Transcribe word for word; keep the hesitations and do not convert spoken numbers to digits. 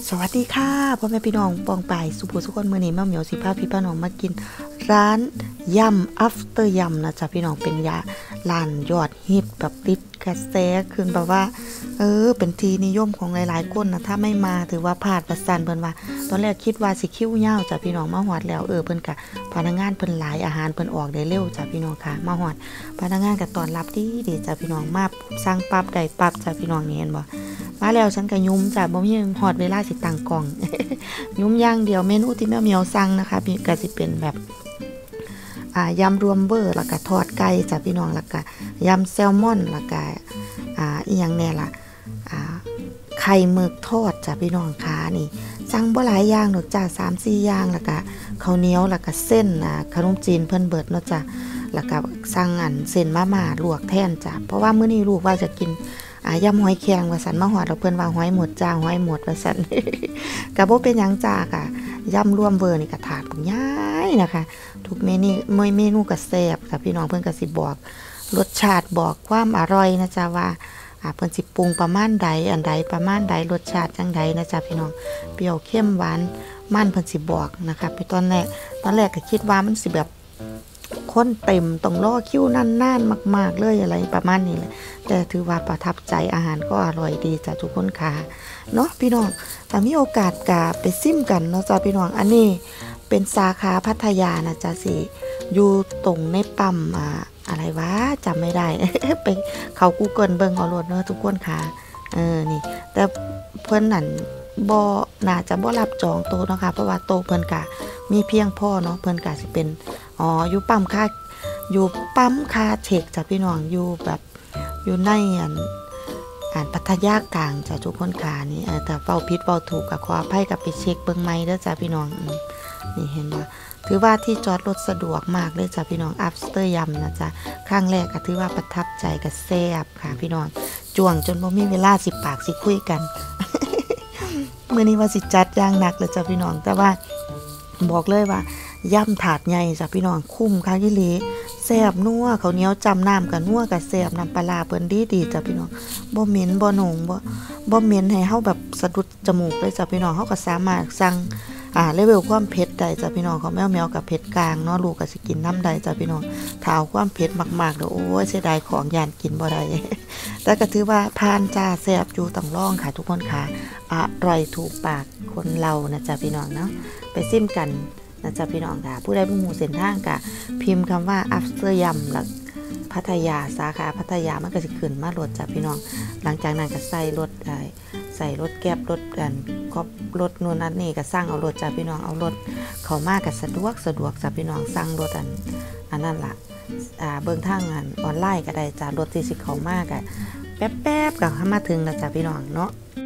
สวัสดีค่ะพ่อแม่พี่น้องปองไปสุภูสุคนมือนี้แม่เหมียวสิพาพี่ป้าน้องมากินร้านยำ after ยำนะจ๊ะพี่น้องเป็นยาร้านยอดฮิตแบบติดกระแสขึ้นแบบว่าเออเป็นทีนิยมของหลายๆคนนะถ้าไม่มาถือว่าพลาดประสันเพิ่นว่าตอนแรกคิดว่าสิคิ้วยาวจ้ะพี่น้องมาหอดแล้วเออเพิ่นกะพนักงานเพิ่นหลายอาหารเพิ่นออกได้เร็วจ้ะพี่น้องค่ะมาหอดพนักงานก็ต้อนรับดีดีจ้ะพี่น้องมาสั่งปั๊บได้ปั๊บจ้ะพี่น้องนี่เห็นบ่มาแล้วฉันก็ยุ้มจ้ะบ่มีหอดเวลาสิตั้งกล่อง ยุ้มย่างเดียวเมนูที่แม่เหมียวสั่งนะคะพี่ก็สิเป็นแบบอ่ายำรวมเบอร์แล้วก็ทอดไก่จ้ะพี่น้องแล้วก็ยำแซลมอนแล้วก็อ่าอีหยังแน่ล่ะอ่าไข่หมึกทอดจ้ะพี่น้องค่ะนี่สั่งบ่หลายอย่างดอกจ้ะ สามสี่ อย่างแล้วก็ข้าวเหนียวแล้วก็เส้นอ่าขนมจีนเพิ่นเบิดเนาะจ้ะแล้วก็สั่งอันเส้นมาม่าลวกแทนจ้ะเพราะว่ามื้อนี้ลูกว่าจะกินอ่ายำหอยแครงว่าสันมาหอดเราเพิ่นว่าหอยหมดจ้าหอยหมดว่าสัน ก็บ่เป็นหยังจ้าค่ะยำรวมเบอร์นี่ก็ถาดใหญ่นะคะทุกเมนูเมนูก็แซ่บค่ะพี่น้องเพิ่นก็สิบอกรสชาติบอกความอร่อยนะจ๊ะว่าอ่าเพิ่นสิปรุงประมาณใดอันใดประมาณใดรสชาติจังใดนะจ๊ะพี่น้องเปรี้ยวเค็มหวานมันเพิ่นสิบอกนะคะไปตอนแรกตอนแรกก็คิดว่ามันสิแบบคนเต็มต้องรอคิวนานๆมากๆเลยอะไรประมาณนี้แหละแต่ถือว่าประทับใจอาหารก็อร่อยดีจ้ะทุกคนค่ะเนาะพี่น้องแต่มีโอกาสกะไปซิมกันเนาะจ้ะพี่น้องอันนี้เป็นสาขาพัทยานะจ๊ะสิอยู่ตรงในปั๊มอ่าอะไรวะจำไม่ได้ ไปเขา Google เบิ่งเอาโลดเนาะทุกคนค่ะเออนี่แต่เพิ่นนั่นบ่น่าจะบ่รับจองโต๊ะเนาะค่ะเพราะว่าโต๊ะเพิ่นกะมีเพียงพอเนาะเพิ่นกะสิเป็นอ๋ออยู่ปั๊มค่าอยู่ปั๊มคาเทคจ้ะพี่น้องอยู่แบบอยู่ในอันอ่านพัทยากลางจ้ะทุกคนค่ะนี่เออแต่เฝ้าผิดเฝ้าถูกก็ขออภัยกับไปเช็คเบิ่งใหม่เด้อจ้ะพี่น้องนี่เห็นว่าถือว่าที่จอดรถสะดวกมากเลยจ้ะพี่น้อง after ยำนะจ๊ะครั้งแรกก็ถือว่าประทับใจกับแซ่บค่ะพี่น้องจ้วงจนบ่มีเวลาสิปากสิคุยกัน มื้อนี้ว่าสิจัดอย่างหนักเลยจ้ะพี่น้องแต่ว่าบอกเลยว่าย่ำถาดใหญ่จ้ะพี่น้องคุ้มค่ะยี่หลีแซ่บนัวข้าวเหนียวจำน้ำกับนัวกับแซ่บน้ำปลาเปิ้นดีดีจ้ะพี่น้องบ่เหม็นบ่หนงบ่บ่เหม็นให้เฮาแบบสะดุดจมูกเลยจ้ะพี่น้องเฮาก็สามารถสั่งอ่าเลเวลความเผ็ดได้จ้ะพี่น้องของแมวแมวกับเผ็ดกลางเนาะลูกก็สิกินน้ำได้จ้ะพี่น้องถ้าเอาความเผ็ดมากๆเด้อโอ้ยเสียดายของย่านกินบ่ได้ แต่ก็ถือว่าผ่านจ้าแซ่บอยู่ต้องลองค่ะทุกคนค่ะอร่อยถูกปากคนเรานะจ๊ะพี่น้องเนาะไปซิมกันนะจ๊ะพี่น้องค่ะผู้ใดผู้หมู่เส้นทางกะพิมพ์คำว่า after ยำหลักพัทยาสาขาพัทยามันก็จะขึ้นมาโหลดจ้ะพี่น้องหลังจากนั้นก็ใส่รถใส่รถแก๊บรถกันก็รถนู่นนั่นนี่ก็สร้างเอารถจ้ะพี่น้องเอารถเข้ามาก็สะดวกสะดวกจ้ะพี่น้องสั่งรถอันอันนั้นล่ะอ่าเบิ่งทางอันออนไลน์ก็ได้จ้ะรถที่สิเข้ามาก็แป๊บๆก็มาถึงแล้วจ้ะพี่น้องเนาะ